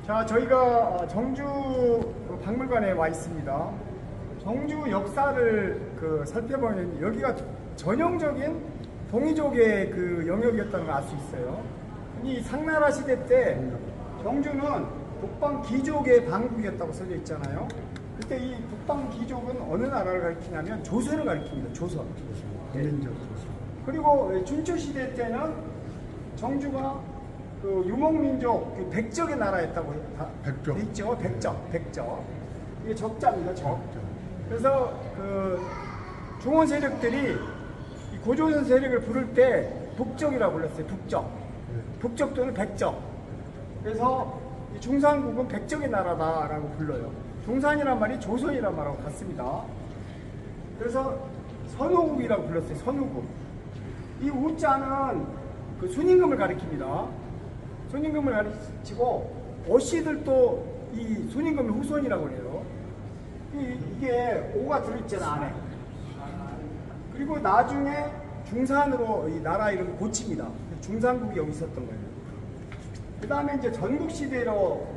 자, 저희가 정주 박물관에 와 있습니다. 정주 역사를 살펴보면 여기가 전형적인 동이족의 영역이었다는 걸 알 수 있어요. 이 상나라 시대 때 정주는 북방귀족의 방국이었다고 써져 있잖아요. 그때 이 북방귀족은 어느 나라를 가리키냐면 조선을 가리킵니다. 조선. 민족 조선. 그리고 춘추 시대 때는 정주가 유목민족 백적의 나라였다고 백적. 있죠. 백적. 이게 적자입니다. 적. 그래서 중원 세력들이 이 고조선 세력을 부를 때 북적이라고 불렀어요. 북적 또는 백적. 그래서 이 중산국은 백적의 나라다라고 불러요. 중산이란 말이 조선이란 말하고 같습니다. 그래서 선우국이라고 불렀어요. 선우국. 이 우자는 순임금을 가리킵니다. 순임금을 가리치고 어씨들도 이 순임금의 후손이라고 해요. 이게 오가 들어있잖아 안에. 그리고 나중에 중산으로 이 나라 이름을 고칩니다. 중산국이 여기 있었던 거예요. 그 다음에 이제 전국시대로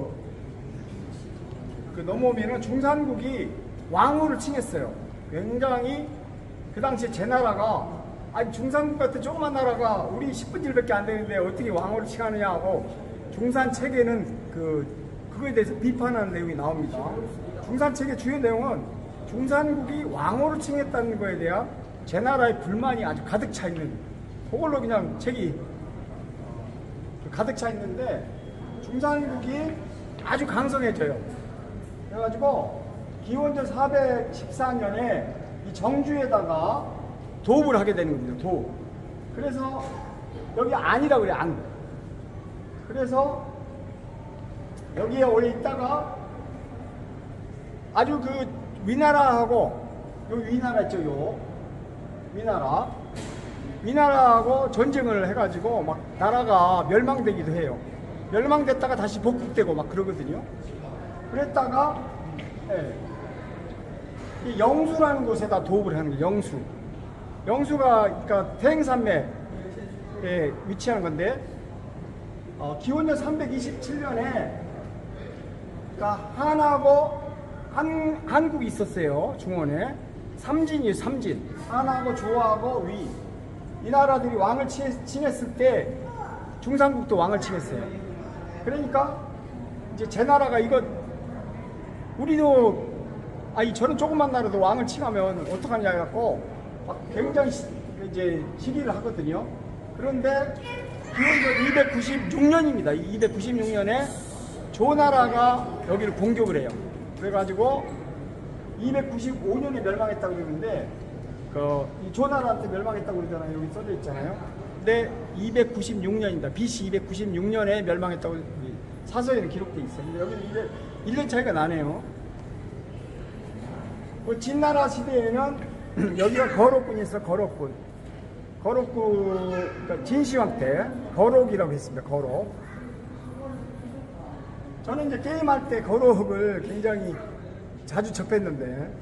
넘어오면은 중산국이 왕후를 칭했어요. 굉장히 그 당시에 제 나라가 중산국 같은 조그만 나라가 우리 10분 일밖에 안 되는데 어떻게 왕후를 칭하느냐 하고 중산 책에는 그거에 대해서 비판하는 내용이 나옵니다. 중산 책의 주요 내용은 중산국이 왕후를 칭했다는 거에 대한 제 나라의 불만이 아주 가득 차 있는 그걸로 그냥 책이 가득 차 있는데 중산국이 아주 강성해져요. 그래가지고 기원전 414년에 이 정주에다가 도읍을 하게 되는 겁니다. 도읍. 그래서 여기 안이라고 그래요. 안. 그래서 여기에 원래 있다가 아주 위나라하고 위나라 있죠. 위나라하고 전쟁을 해가지고 막 나라가 멸망되기도 해요. 멸망됐다가 다시 복국되고 막 그러거든요. 그랬다가 이 영수라는 곳에다 도읍을 하는 거예요. 영수가 그러니까 태행산맥에 위치하는 건데 기원전 327년에 그러니까 한하고 한국이 있었어요. 중원에 삼진이에요. 삼진. 한하고 조하고 위. 이 나라들이 왕을 칭했을 때 중산국도 왕을 칭했어요. 그러니까 이제 제 나라가 우리도 저런 조그만 나라도 왕을 칭하면 어떡하냐 해갖고 막 굉장히 이제 시기를 하거든요. 그런데 기원전 296년입니다. 296년에 조나라가 여기를 공격을 해요. 그래가지고 295년에 멸망했다고 그러는데 이 조나라한테 멸망했다고 그러잖아요. 여기 써져 있잖아요. 근데 296년입니다. BC 296년에 멸망했다고 사서에는 기록되어 있어요. 근데 여기는 1년 차이가 나네요. 진나라 시대에는 여기가 거록군이 있어. 거록군. 그러니까 진시황 때 거록이라고 했습니다. 거록. 저는 이제 게임할 때 거록을 굉장히 자주 접했는데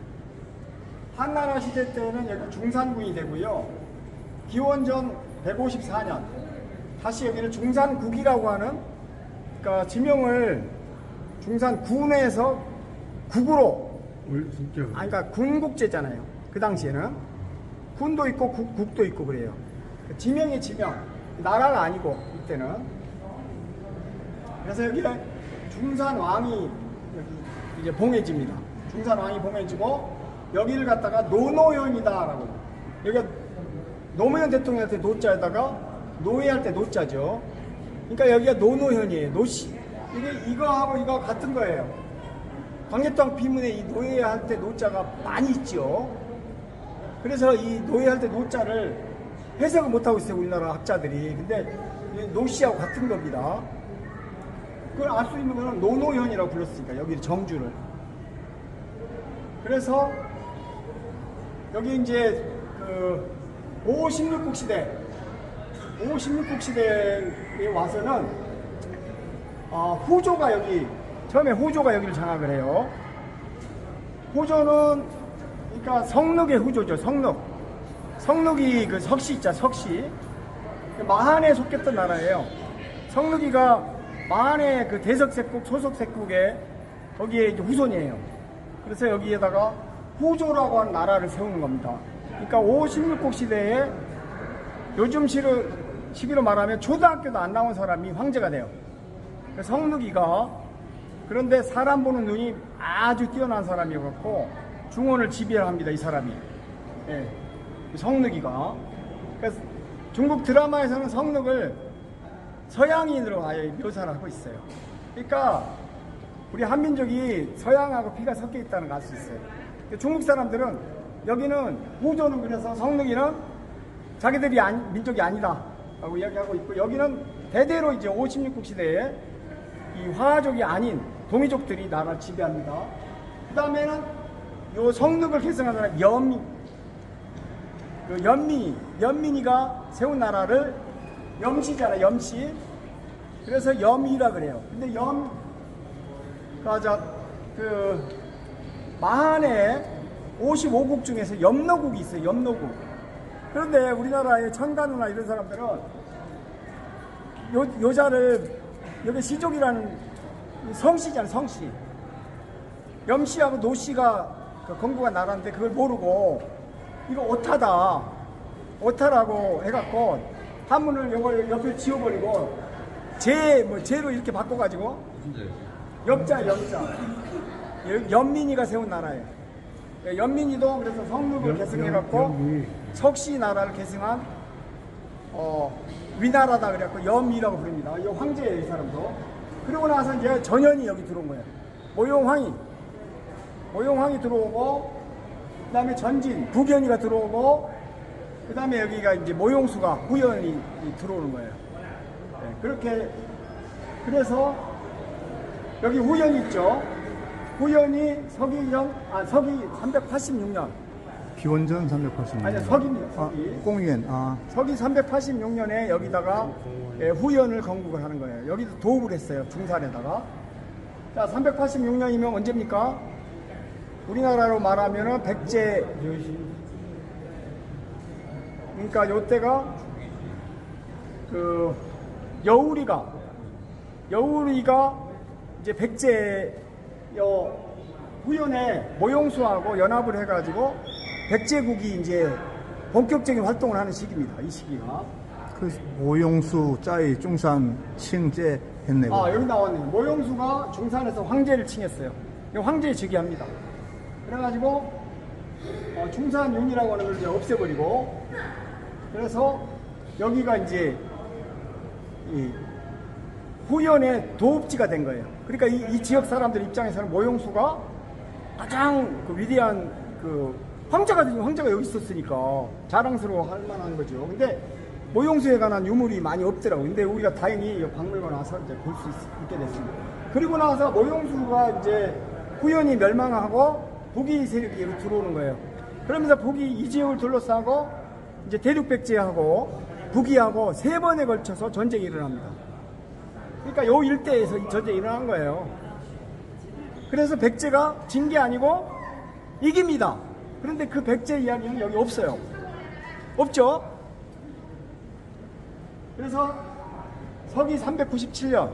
한나라 시대 때는 여기 중산군이 되고요. 기원전 154년 다시 여기는 중산국이라고 하는 그러니까 지명을 중산군에서 국으로 그러니까 군국제잖아요. 그 당시에는 군도 있고 국도 있고 그래요. 지명이 지명 나라가 아니고 이때는. 그래서 여기에 중산왕이 여기 이제 봉해집니다. 중산왕이 봉해지고 여기를 갖다가 노노현이다라고. 여기가 노무현 대통령한테 노자에다가 노예할 때 노자죠. 그러니까 여기가 노노현이에요. 노씨. 이거하고 이거 같은 거예요. 광해땅 비문에 이 노예할 때 노자가 많이 있죠. 그래서 이 노예할 때 노자를 해석을 못하고 있어요. 우리나라 학자들이. 근데 노씨하고 같은 겁니다. 그걸 알 수 있는 거는 노노현이라고 불렀으니까 여기 정주를. 그래서 여기 이제 5, 16국 시대에 와서는 후조가 처음에 후조가 여기를 장악을 해요. 후조는 그러니까 성록의 후조죠. 성록이 석씨 있죠. 석씨. 마한에 속했던 나라예요. 성록이가 만의 그 대석색국, 소석색국의 거기에 이제 후손이에요. 그래서 여기에다가 후조라고 하는 나라를 세우는 겁니다. 그러니까 56국 시대에 요즘 시기로 말하면 초등학교도 안 나온 사람이 황제가 돼요. 그래서 성누기가 그런데 사람 보는 눈이 아주 뛰어난 사람이었고 중원을 지배합니다. 이 사람이. 예, 성누기가. 그래서 중국 드라마에서는 성누을 서양인으로 아예 묘사를 하고 있어요. 그러니까 우리 한민족이 서양하고 피가 섞여 있다는 걸 알 수 있어요. 중국 사람들은 여기는 후조는 그래서 성누기는 자기들이 민족이 아니다 라고 이야기하고 있고, 여기는 대대로 이제 56국 시대에 이 화족이 아닌 동이족들이 나라를 지배합니다. 그 다음에는 요 성늑을 계승한 사람 연민이가 세운 나라를 염시잖아, 염시. 그래서 염이라 그래요. 근데 마한의 55국 중에서 염노국이 있어요, 염노국. 그런데 우리나라의 천간우나 이런 사람들은 요자를 여기 시족이라는 성씨잖아요, 성씨. 염씨하고 노씨가 건국한 나라인데 그걸 모르고 이거 오타라고 해갖고 한문을 이걸 옆에 지워버리고 제로 이렇게 바꿔가지고 염자 연민이가 세운 나라예요. 연민이도 그래서 성륙을 계승해갖고 석씨 나라를 계승한 위나라다 그래갖고 염이라고 부릅니다. 이 황제예요, 이 사람도. 그리고 나서 이제 전현이 여기 들어온 거예요. 모용황이 들어오고, 그 다음에 전진, 북연이가 들어오고, 그 다음에 여기가 이제 모용수가, 후연이 들어오는 거예요. 네, 그렇게, 그래서 여기 후연이 있죠. 후연이 서기 386년. 기원전 386년. 아니, 서기입니다, 서기. 공元. 서기 386년에 여기다가 후연을 건국을 하는 거예요. 여기도 도읍을 했어요, 중산에다가. 자, 386년이면 언제입니까? 우리나라로 말하면은 백제. 그러니까 요때가 여우리가 이제 백제 후연에 모용수하고 연합을 해가지고 백제국이 이제 본격적인 활동을 하는 시기입니다. 이 시기가. 그 모용수 짜이 중산 칭제 했네요. 여기 나왔네요. 모용수가 중산에서 황제를 칭했어요. 황제에 즉위합니다. 그래가지고 중산윤이라고 하는 걸 이제 없애버리고, 그래서 여기가 이제 이 후연의 도읍지가 된 거예요. 그러니까 이 지역 사람들 입장에서는 모용수가 가장 위대한 황제가 여기 있었으니까 자랑스러워할 만한 거죠. 근데 모용수에 관한 유물이 많이 없더라고요. 근데 우리가 다행히 박물관 와서 이제 볼 수 있게 됐습니다. 그리고 나서 모용수가 이제 후연이 멸망하고 북이 세력이 여기 들어오는 거예요. 그러면서 북이 이 지역을 둘러싸고 이제 대륙백제하고 북이하고 3번에 걸쳐서 전쟁이 일어납니다. 그러니까 요 일대에서 이 전쟁이 일어난 거예요. 그래서 백제가 진 게 아니고 이깁니다. 그런데 그 백제 이야기는 여기 없어요. 없죠? 그래서 서기 397년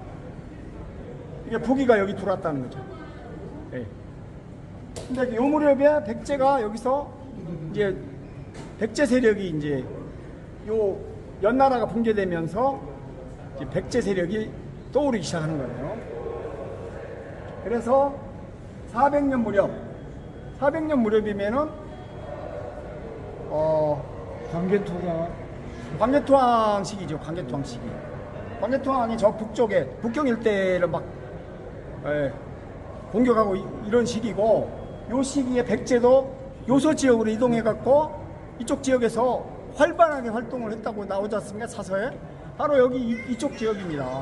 이게 북이가 여기 들어왔다는 거죠. 네. 근데 요 무렵에 백제가 여기서 이제 백제 세력이 이제 요 연나라가 붕괴되면서 이제 백제 세력이 떠오르기 시작하는 거예요. 그래서 400년 무렵이면은 광개토항 시기죠. 광개토항 시기. 광개토항이 저 북쪽에 북경 일대를 막 공격하고 이런 시기고, 요 시기에 백제도 요소 지역으로 이동해갖고 이쪽 지역에서 활발하게 활동을 했다고 나오지 않습니까? 사서에. 바로 여기 이쪽 지역입니다.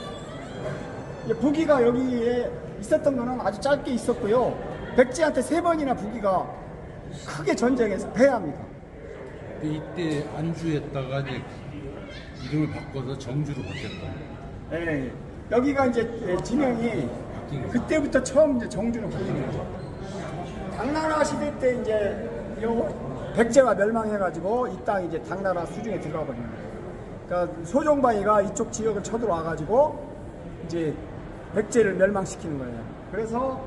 북이가 여기에 있었던 거는 아주 짧게 있었고요. 백제한테 3번이나 북이가 크게 전쟁에서 패합니다. 이때 안주했다가 이제 이름을 바꿔서 정주로 바뀌었다. 네, 여기가 이제 지명이 그때부터 처음 이제 정주로 바뀌는 거죠. 당나라 시대 때 이제 백제가 멸망해가지고 이 땅이 이제 당나라 수중에 들어가 버립니다. 그러니까 소종바이가 이쪽 지역을 쳐들어와가지고 이제 백제를 멸망시키는 거예요. 그래서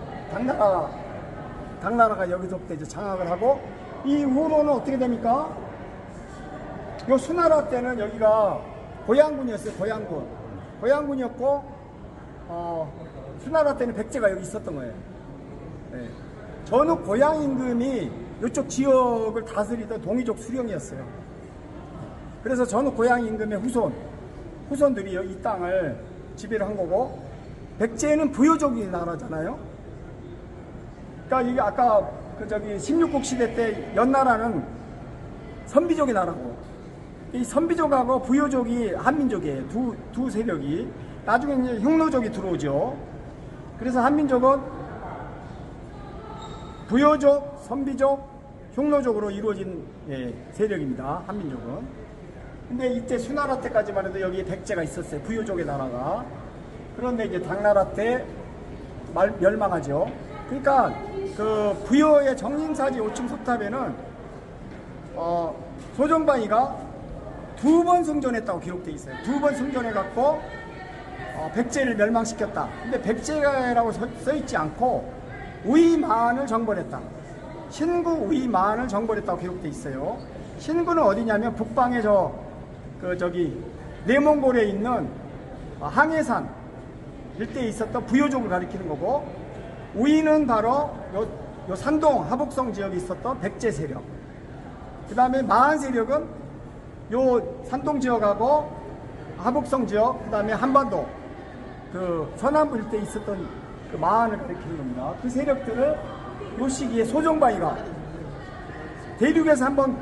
당나라가 여기서부터 이제 장악을 하고, 이후로는 어떻게 됩니까? 요 수나라 때는 여기가 고양군이었어요. 고양군이었고, 수나라 때는 백제가 여기 있었던 거예요. 네. 전후 고양 임금이 이쪽 지역을 다스리던 동이족 수령이었어요. 그래서 전후 고양 임금의 후손들이 여기 이 땅을 지배를 한 거고, 백제는 부여족이 나라잖아요. 그러니까 이게 아까 그 저기 16국 시대 때 연나라는 선비족이 나라고, 이 선비족하고 부여족이 한민족이에요. 두 세력이. 나중에 이제 흉노족이 들어오죠. 그래서 한민족은 부여족, 선비족, 흉노족으로 이루어진 세력입니다. 한민족은. 근데 이때 수나라 때까지만 해도 여기 백제가 있었어요. 부여족의 나라가. 그런데 이제 당나라 때 멸망하죠. 그러니까 그 부여의 정림사지 5층 석탑에는 소정방이가 2번 승전했다고 기록되어 있어요. 2번 승전해갖고 백제를 멸망시켰다. 근데 백제라고 써있지 않고 우이만을 정벌했다. 신구 우이만을 정벌했다고 기록되어 있어요. 신구는 어디냐면 북방에 내몽골에 있는 항해산 일대에 있었던 부여족을 가리키는 거고, 우이는 바로 요 산동 하북성 지역에 있었던 백제 세력, 그 다음에 마한 세력은 요 산동 지역하고 하북성 지역, 그 다음에 한반도 그 서남부 일대에 있었던 그 마한을 가리키는 겁니다. 그 세력들을 요 시기에 소정바이가 대륙에서 한번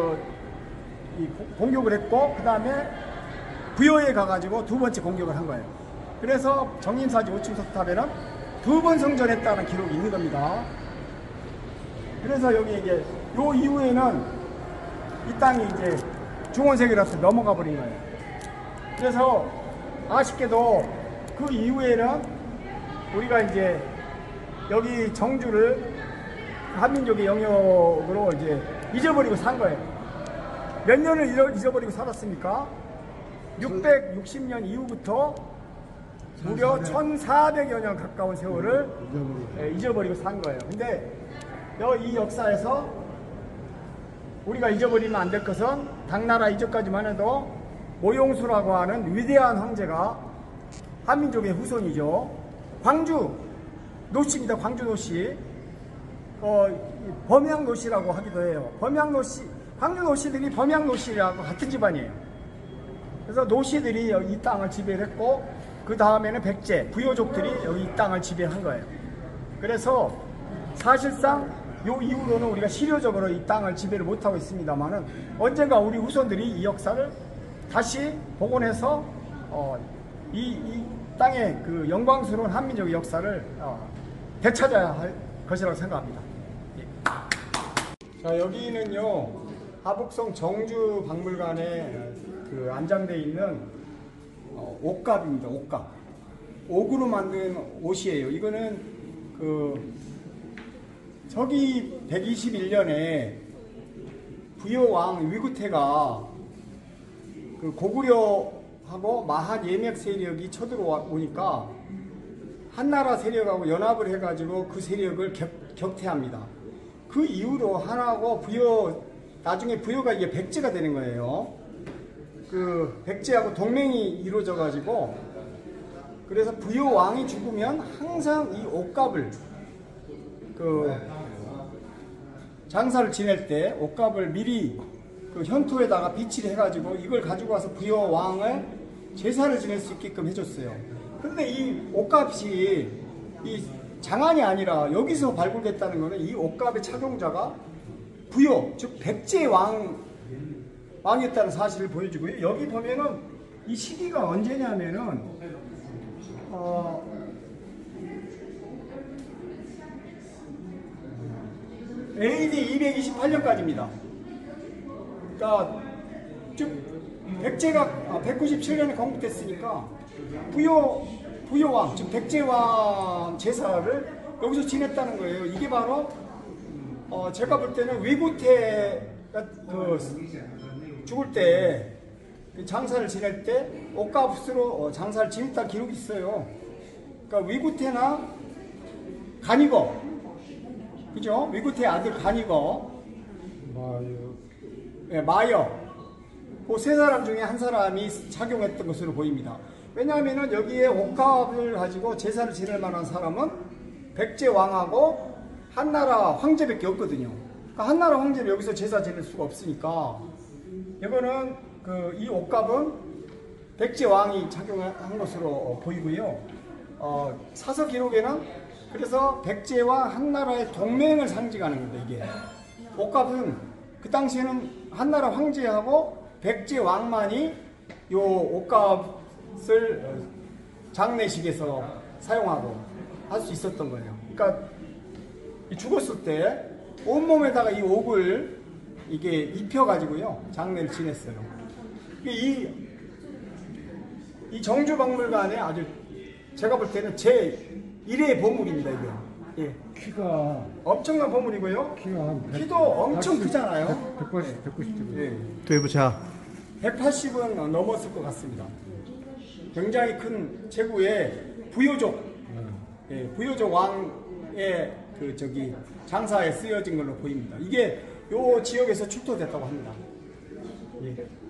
공격을 했고, 그 다음에 부여에 가가지고 2번째 공격을 한 거예요. 그래서 정림사지 5층 석탑에는 2번 성전했다는 기록이 있는 겁니다. 그래서 여기 이제 요 이후에는 이 땅이 이제 중원세계로서 넘어가 버린 거예요. 그래서 아쉽게도 그 이후에는 우리가 이제 여기 정주를 한민족의 영역으로 이제 잊어버리고 산 거예요. 몇 년을 잊어버리고 살았습니까? 660년 이후부터 무려 1400여 년 가까운 세월을 잊어버리고 산 거예요. 근데 이 역사에서 우리가 잊어버리면 안 될 것은 당나라 이전까지만 해도 모용수라고 하는 위대한 황제가 한민족의 후손이죠. 광주 노씨입니다. 광주 노씨. 범양 노씨라고 하기도 해요. 범양 노씨, 광주 노씨들이 범양 노씨라고 같은 집안이에요. 그래서 노씨들이 여기 이 땅을 지배를 했고, 그 다음에는 백제, 부여족들이 여기 이 땅을 지배한 거예요. 그래서 사실상 요 이후로는 우리가 실효적으로 이 땅을 지배를 못하고 있습니다만은, 언젠가 우리 후손들이 이 역사를 다시 복원해서 이 땅의 그 영광스러운 한민족의 역사를 되찾아야 할 것이라고 생각합니다. 예. 자, 여기는요 하북성 정주박물관에 그 안장되어 있는 옷갑입니다. 옷갑. 옥으로 만든 옷이에요. 이거는 저기 121년에 부여왕 위구태가 그 고구려하고 마한 예맥 세력이 쳐들어오니까 한나라 세력하고 연합을 해가지고 그 세력을 격퇴합니다. 그 이후로 한하고 나중에 부여가 이게 백제가 되는 거예요. 그 백제하고 동맹이 이루어져 가지고, 그래서 부여왕이 죽으면 항상 이 옷값을 장사를 지낼 때 옷값을 미리 그 현토에다가 비치를 해가지고 이걸 가지고 와서 부여왕을 제사를 지낼 수 있게끔 해줬어요. 그런데 이 옷값이 이 장안이 아니라 여기서 발굴됐다는 것은 이 옷값의 착용자가 부여, 즉 백제 왕이었다는 사실을 보여주고요. 여기 보면은 이 시기가 언제냐면은 AD 228년까지입니다. 그러니까 즉 백제가 197년에 건국됐으니까 부여왕, 즉 백제왕 제사를 여기서 지냈다는 거예요. 이게 바로 제가 볼 때는 위구태가 죽을 때 장사를 지낼 때 옷값으로 장사를 지냈다 기록이 있어요. 그러니까 위구태나 간이거, 그죠? 위구태의 아들 간이거, 마여, 그 세 사람 중에 한 사람이 작용했던 것으로 보입니다. 왜냐하면 여기에 옷값을 가지고 제사를 지낼 만한 사람은 백제 왕하고 한나라 황제밖에 없거든요. 그러니까 한나라 황제는 여기서 제사 지낼 수가 없으니까 이거는 이 옷값은 백제 왕이 착용한 것으로 보이고요. 사서 기록에는 그래서 백제와 한나라의 동맹을 상징하는 겁니다. 이게 옷값은 그 당시에는 한나라 황제하고 백제 왕만이 요 옷값을 장례식에서 사용하고 할 수 있었던 거예요. 그러니까 죽었을 때 온몸에다가 이 옥을 이게 입혀가지고요 장례를 지냈어요. 이 정주박물관에 아주 제가 볼 때는 제 1의 보물입니다. 이게. 예. 키가 엄청난 보물이고요. 키도 엄청 크잖아요. 190. 예. 되보자. 180은 넘었을 것 같습니다. 굉장히 큰 제국의 부요족, 부요족 왕의 장사에 쓰여진 걸로 보입니다. 이게 요 지역에서 출토됐다고 합니다. 예.